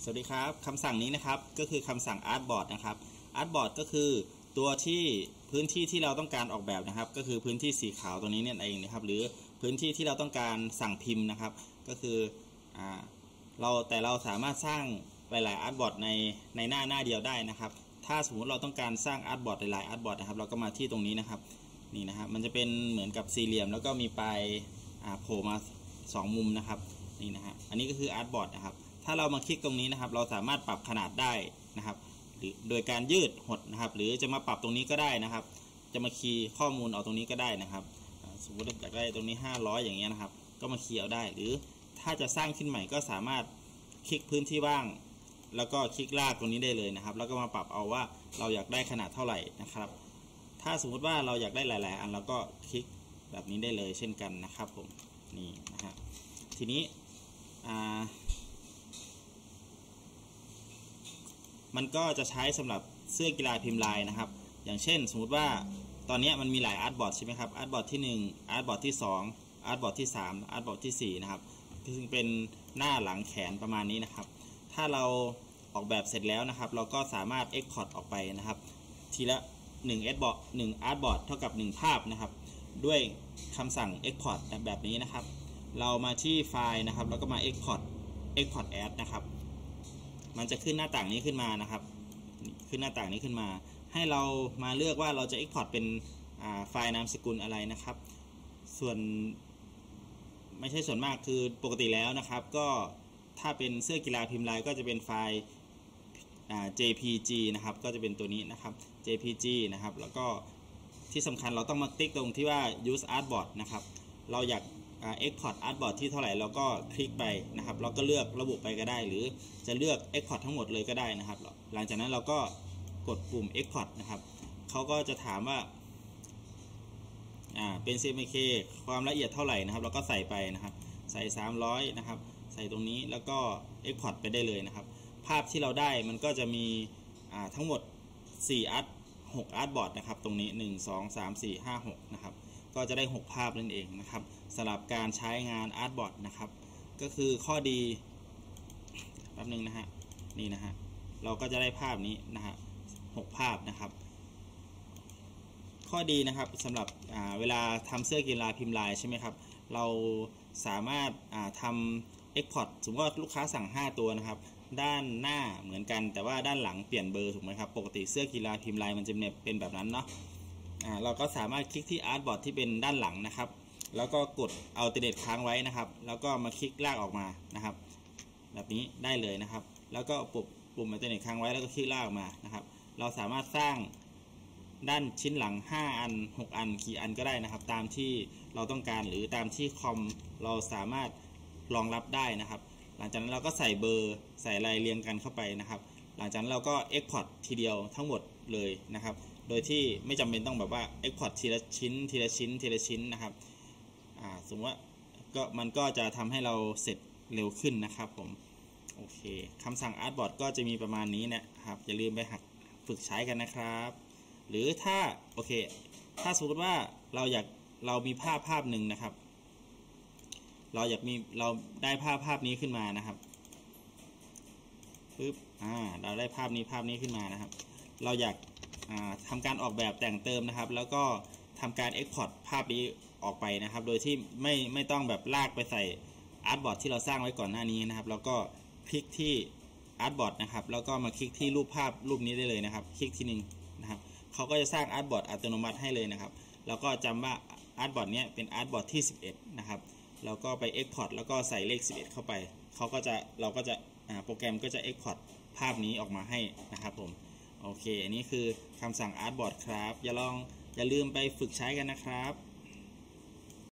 สวัสดีครับคำสั่งนี้นะครับก็คือคำสั่ง artboard นะครับ artboard ก็คือตัวที่พื้นที่ที่เราต้องการออกแบบนะครับก็คือพื้นที่สีขาวตัวนี้เนี่ยเองนะครับหรือพื้นที่ที่เราต้องการสั่งพิมพ์นะครับก็คือเราสามารถสร้างหลายๆ artboard ในหน้าเดียวได้นะครับถ้าสมมุติเราต้องการสร้าง artboard หลายๆ artboard นะครับเราก็มาที่ตรงนี้นะครับนี่นะครับมันจะเป็นเหมือนกับสี่เหลี่ยมแล้วก็มีปลายโผล่มา2มุมนะครับนี่นะฮะอันนี้ก็คือ artboard นะครับถ้าเรามาคลิกตรงนี้นะครับเราสามารถปรับขนาดได้นะครับหรือโดยการยืดหดนะครับหรือจะมาปรับตรงนี้ก็ได้นะครับจะมาคีย์ข้อมูลเอาตรงนี้ก็ได้นะครับสมมติอยากได้ตรงนี้500อย่างเงี้ยนะครับก็มาคีย์เอาได้หรือถ้าจะสร้างขึ้นใหม่ก็สามารถคลิกพื้นที่ว่างแล้วก็คลิกลากตรงนี้ได้เลยนะครับแล้วก็มาปรับเอาว่าเราอยากได้ขนาดเท่าไหร่นะครับถ้าสมมติว่าเราอยากได้หลายๆอันเราก็คลิกแบบนี้ได้เลยเช่นกันนะครับผมนี่นะฮะทีนี้มันก็จะใช้สำหรับเสื้อกีฬาพิมพ์ลายนะครับอย่างเช่นสมมุติว่าตอนนี้มันมีหลายอาร์ตบอร์ดใช่ไหมครับอาร์ตบอร์ดที่1อาร์ตบอร์ดที่2อาร์ตบอร์ดที่3อาร์ตบอร์ดที่4นะครับซึ่งเป็นหน้าหลังแขนประมาณนี้นะครับถ้าเราออกแบบเสร็จแล้วนะครับเราก็สามารถ Export ออกไปนะครับทีละ1 Artboard 1 Artboard เท่ากับ1ภาพนะครับด้วยคำสั่ง Export แบบนี้นะครับเรามาที่ไฟล์นะครับแล้วก็มา Export As นะครับมันจะขึ้นหน้าต่างนี้ขึ้นมานะครับขึ้นหน้าต่างนี้ขึ้นมาให้เรามาเลือกว่าเราจะ Export เป็นไฟล์นามสกุลอะไรนะครับส่วนไม่ใช่ส่วนมากคือปกติแล้วนะครับก็ถ้าเป็นเสื้อกีฬาพิมพ์ลายก็จะเป็นไฟล์ JPG นะครับก็จะเป็นตัวนี้นะครับ JPG นะครับแล้วก็ที่สำคัญเราต้องมาติ๊กตรงที่ว่า use artboard นะครับเราอยากexport artboard ที่เท่าไหร่เราก็คลิกไปนะครับเราก็เลือกระบุไปก็ได้หรือจะเลือก export ทั้งหมดเลยก็ได้นะครับหลังจากนั้นเราก็กดปุ่ม export นะครับเขาก็จะถามว่าเป็น CMYK ความละเอียดเท่าไหร่นะครับเราก็ใส่ไปนะครับใส่300นะครับใส่ตรงนี้แล้วก็ export ไปได้เลยนะครับภาพที่เราได้มันก็จะมีทั้งหมด6 artboard นะครับตรงนี้1 2 3 4 5 6นะครับก็จะได้6ภาพนั่นเองนะครับสำหรับการใช้งาน artboard นะครับก็คือข้อดีแป๊บนึงนะฮะนี่นะฮะเราก็จะได้ภาพนี้นะฮะ6ภาพนะครับข้อดีนะครับสำหรับเวลาทำเสื้อกีฬาพิมพ์ลายใช่ไหมครับเราสามารถทำ export สมมติว่าลูกค้าสั่ง5ตัวนะครับด้านหน้าเหมือนกันแต่ว่าด้านหลังเปลี่ยนเบอร์ถูกไหมครับปกติเสื้อกีฬาพิมพ์ลายมันจะเป็นแบบนั้นเนาะเราก็สามารถคลิกที่ artboard ที่เป็นด้านหลังนะครับแล้วก็กด alternate ค้างไว้นะครับแล้วก็มาคลิกลากออกมานะครับแบบนี้ได้เลยนะครับแล้วก็ปุ่ม alternate ค้างไว้แล้วก็คลิกลากออกมานะครับเราสามารถสร้างด้านชิ้นหลัง5อัน6อันกี่อันก็ได้นะครับตามที่เราต้องการหรือตามที่คอมเราสามารถรองรับได้นะครับหลังจากนั้นเราก็ใส่เบอร์ใส่รายเรียงกันเข้าไปนะครับหลังจากนั้นเราก็ Export ทีเดียวทั้งหมดเลยนะครับโดยที่ไม่จำเป็นต้องแบบว่า Export ทีละชิ้นทีละชิ้นทีละชิ้นนะครับสมมติว่ามันก็จะทำให้เราเสร็จเร็วขึ้นนะครับผมโอเคคำสั่ง Artboard ก็จะมีประมาณนี้นะครับอย่าลืมไปหัดฝึกใช้กันนะครับหรือถ้าโอเคถ้าสมมติว่าเรามีภาพหนึ่งนะครับเราได้ภาพนี้ขึ้นมานะครับปึ๊บเราได้ภาพนี้ขึ้นมานะครับเราอยากทำการออกแบบแต่งเติมนะครับแล้วก็ทำการ Export ภาพนี้ออกไปนะครับโดยที่ไม่ต้องแบบลากไปใส่ Artboard ที่เราสร้างไว้ก่อนหน้านี้นะครับแล้วก็คลิกที่ Artboard นะครับแล้วก็มาคลิกที่รูปนี้ได้เลยนะครับคลิกทีนึงนะครับเขาก็จะสร้าง Artboard อัตโนมัติให้เลยนะครับแล้วก็จำว่า Artboard เนี้ยเป็น Artboard ที่11นะครับแล้วก็ไป Export แล้วก็ใส่เลข11เข้าไปเราก็จะโปรแกรมก็จะ Export ภาพนี้ออกมาให้นะครับผมโอเคอันนี้คือคำสั่ง Artboard ครับอย่าลืมไปฝึกใช้กันนะครับ